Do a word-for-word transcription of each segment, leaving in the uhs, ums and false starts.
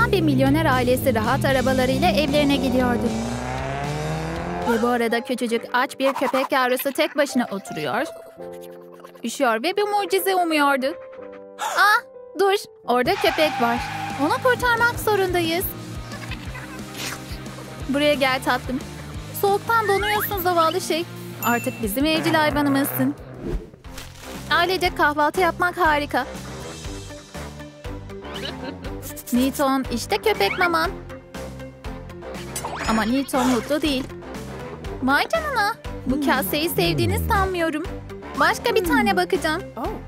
Eskiden bir milyoner ailesi rahat arabalarıyla evlerine gidiyordu. Ve bu arada küçücük aç bir köpek yavrusu tek başına oturuyor, üşüyor ve bir mucize umuyordu. Ah, dur, orada köpek var. Onu kurtarmak zorundayız. Buraya gel tatlım. Soğuktan donuyorsun zavallı şey. Artık bizim evcil hayvanımızsın. Ailece kahvaltı yapmak harika. Newton, işte köpek maman. Ama Newton mutlu değil. Vay canına. Bu kaseyi sevdiğini sanmıyorum. Başka bir tane bakacağım.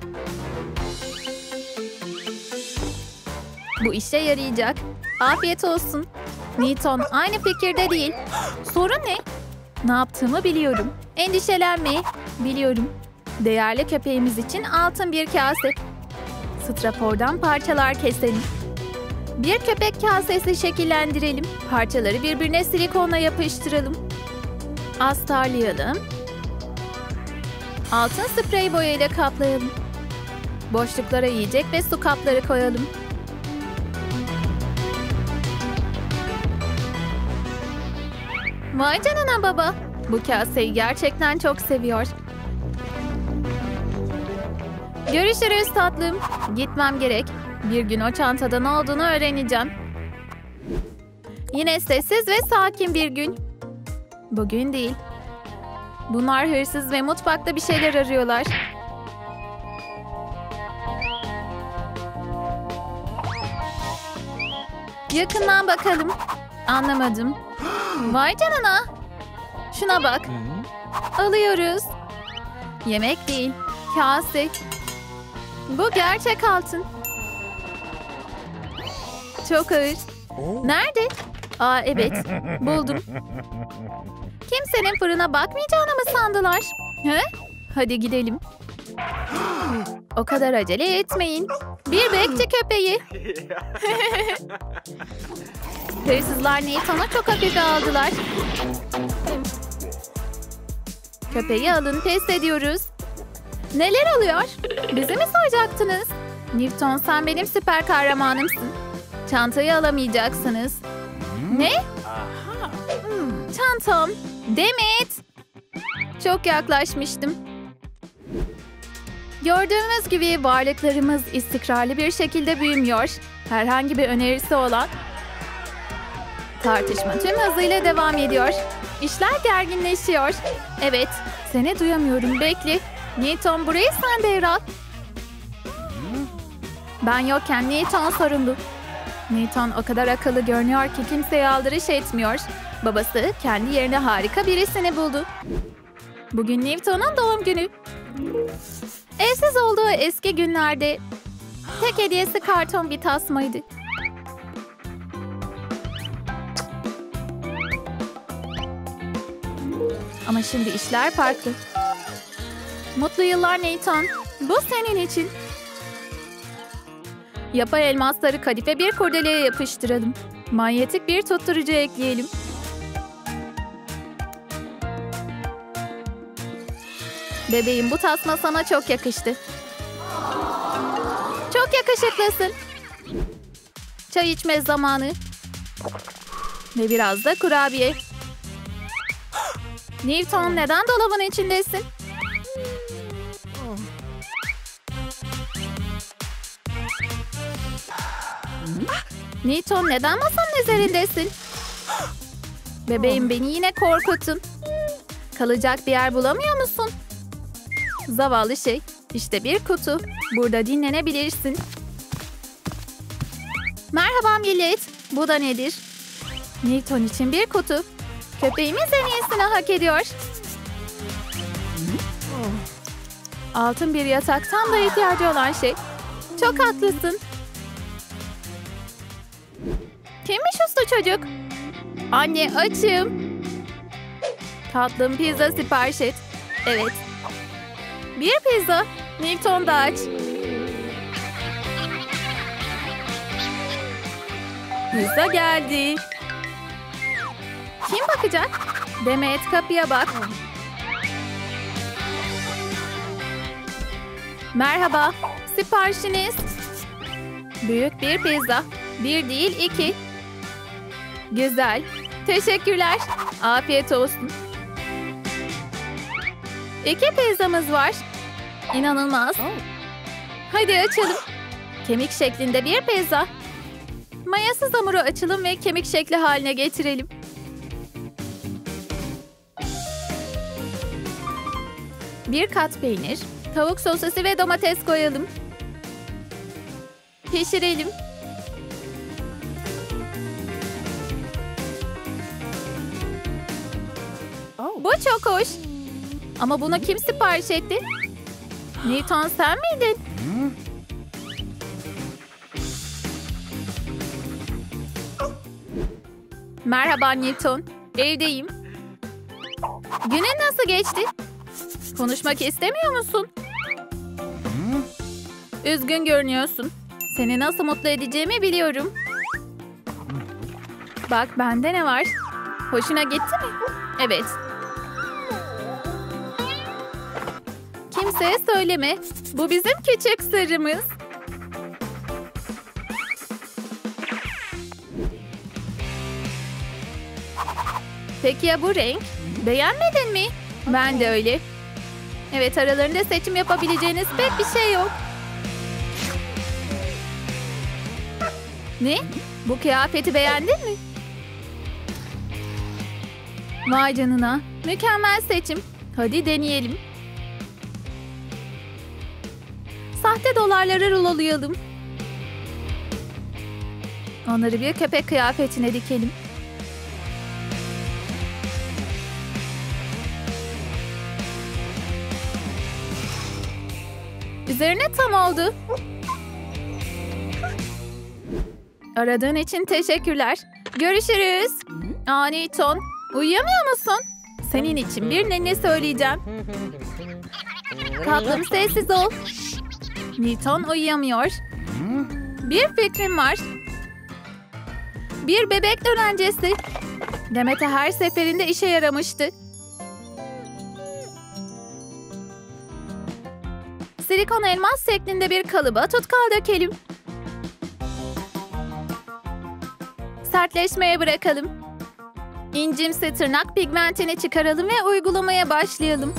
Bu işe yarayacak. Afiyet olsun. Newton aynı fikirde değil. Sorun ne? Ne yaptığımı biliyorum. Endişelenme. Biliyorum. Değerli köpeğimiz için altın bir kase. Strafordan parçalar keselim. Bir köpek kasesi şekillendirelim. Parçaları birbirine silikonla yapıştıralım. Astarlayalım. Altın sprey boyayla kaplayalım. Boşluklara yiyecek ve su kapları koyalım. Vay canına baba. Bu kaseyi gerçekten çok seviyor. Görüşürüz tatlım. Gitmem gerek. Bir gün o çantada ne olduğunu öğreneceğim. Yine sessiz ve sakin bir gün. Bugün değil. Bunlar hırsız ve mutfakta bir şeyler arıyorlar. Yakından bakalım. Anlamadım. Vay canına. Şuna bak. Alıyoruz. Yemek değil. Kase. Bu gerçek altın. Çok ağır. Nerede? Aa evet. Buldum. Kimsenin fırına bakmayacağını mı sandılar? He? Hadi gidelim. O kadar acele etmeyin. Bir bekçi köpeği. Hırsızlar Nathan'ı çok hafife aldılar. Köpeği alın, test ediyoruz. Neler oluyor? Bize mi soracaktınız? Newton, sen benim süper kahramanımsın. Çantayı alamayacaksınız. Ne? Hmm, çantam. Demet. Çok yaklaşmıştım. Gördüğümüz gibi varlıklarımız istikrarlı bir şekilde büyümüyor. Herhangi bir önerisi olan... Tartışma tüm hızıyla devam ediyor. İşler gerginleşiyor. Evet, seni duyamıyorum. Bekle. Newton, burayı sen devral. Ben yokken Newton sorumlu. Newton o kadar akıllı görünüyor ki kimseye aldırış etmiyor. Babası kendi yerine harika birisini buldu. Bugün Newton'un doğum günü. Evsiz olduğu eski günlerde tek hediyesi karton bir tasmaydı. Ama şimdi işler farklı. Mutlu yıllar Newton. Bu senin için. Yapay elmasları kadife bir kurdeleye yapıştıralım. Manyetik bir tutturucu ekleyelim. Bebeğim, bu tasma sana çok yakıştı. Çok yakışıklısın. Çay içme zamanı. Ve biraz da kurabiye. Newton, neden dolabın içindesin? Newton, neden masanın üzerindesin? Bebeğim, beni yine korkutun. Kalacak bir yer bulamıyor musun? Zavallı şey. İşte bir kutu. Burada dinlenebilirsin. Merhaba millet. Bu da nedir? Newton için bir kutu. Köpeğimiz en iyisini hak ediyor. Altın bir yatak tam da ihtiyacı olan şey. Çok haklısın. Kimmiş uslu çocuk? Anne, açım. Tatlım, pizza sipariş et. Evet. Bir pizza. Newton da aç. Pizza geldi. Kim bakacak? Demet, kapıya bak. Merhaba. Siparişiniz. Büyük bir pizza. Bir değil iki. Güzel. Teşekkürler. Afiyet olsun. İki pizzamız var. İnanılmaz. Hadi açalım. Kemik şeklinde bir pizza. Mayasız hamuru açalım ve kemik şekli haline getirelim. Bir kat peynir, tavuk sosu ve domates koyalım. Pişirelim. Bu çok hoş. Ama bunu kim sipariş etti? Newton, sen miydin? Merhaba Newton. Evdeyim. Günün nasıl geçti? Konuşmak istemiyor musun? Üzgün görünüyorsun. Seni nasıl mutlu edeceğimi biliyorum. Bak bende ne var? Hoşuna gitti mi? Evet. Kimseye söyleme. Bu bizim küçük sırrımız. Peki ya bu renk? Beğenmedin mi? Ben de öyle. Evet, aralarında seçim yapabileceğiniz pek bir şey yok. Ne? Bu kıyafeti beğendin mi? Vay canına. Mükemmel seçim. Hadi deneyelim. Sahte dolarları rulolayalım. Onları bir köpek kıyafetine dikelim. Üzerine tam oldu. Aradığın için teşekkürler. Görüşürüz. Aa Newton, uyuyamıyor musun? Senin için bir nenni söyleyeceğim. Tatlım, sessiz ol. Newton uyuyamıyor. Bir fikrim var. Bir bebek dönencesi. Demet'e her seferinde işe yaramıştı. Silikon elmas şeklinde bir kalıba tutkal dökelim. Sertleşmeye bırakalım. İncimsi tırnak pigmentini çıkaralım ve uygulamaya başlayalım.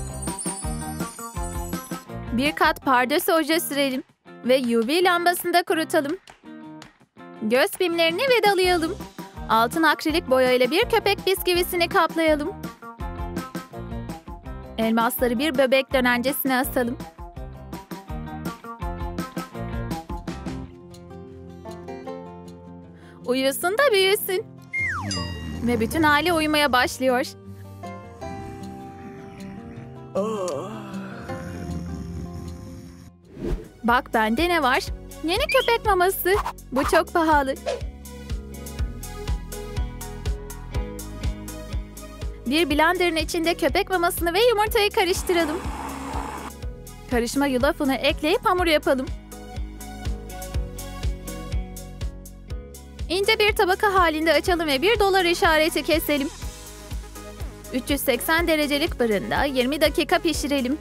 Bir kat pardösü oje sürelim ve U V lambasında kurutalım. Göz pimlerini vidalayalım. Altın akrilik boyayla bir köpek bisküvisini kaplayalım. Elmasları bir bebek dönencesine asalım. Uyusun da büyüsün. Ve bütün aile uyumaya başlıyor. Bak bende ne var? Yeni köpek maması. Bu çok pahalı. Bir blenderın içinde köpek mamasını ve yumurtayı karıştıralım. Karışma yulaf unu ekleyip hamur yapalım. İnce bir tabaka halinde açalım ve bir dolar işareti keselim. üç yüz seksen derecelik fırında yirmi dakika pişirelim.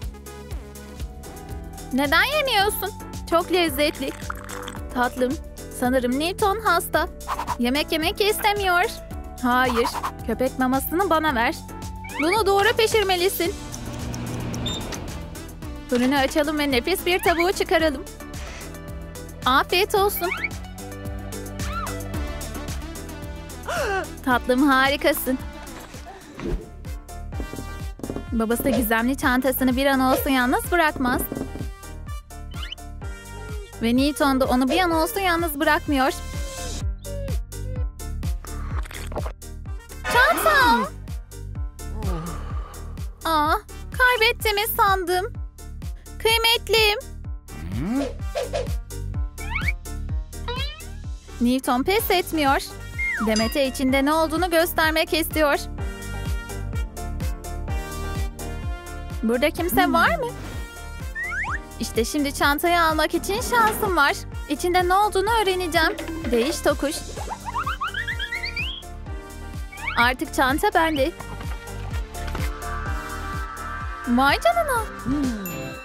Neden yemiyorsun? Çok lezzetli. Tatlım, sanırım Newton hasta. Yemek yemek istemiyor. Hayır, köpek mamasını bana ver. Bunu doğru pişirmelisin. Fırını açalım ve nefis bir tavuğu çıkaralım. Afiyet olsun. Tatlım, harikasın. Babası gizemli çantasını bir an olsun yalnız bırakmaz. Ve Newton da onu bir an olsun yalnız bırakmıyor. Çantam! Aa, kaybettiğimi sandım. Kıymetlim. Newton pes etmiyor. Demet'e içinde ne olduğunu göstermek istiyor. Burada kimse var mı? İşte şimdi çantayı almak için şansım var. İçinde ne olduğunu öğreneceğim. Değiş tokuş. Artık çanta bende. Vay canına.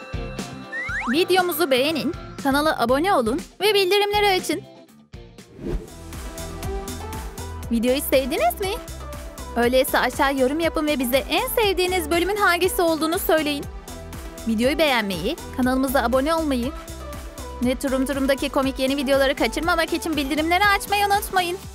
Videomuzu beğenin, kanala abone olun ve bildirimleri açın. Videoyu sevdiniz mi? Öyleyse aşağı yorum yapın ve bize en sevdiğiniz bölümün hangisi olduğunu söyleyin. Videoyu beğenmeyi, kanalımıza abone olmayı, Ne Turum Turum'daki komik yeni videoları kaçırmamak için bildirimleri açmayı unutmayın.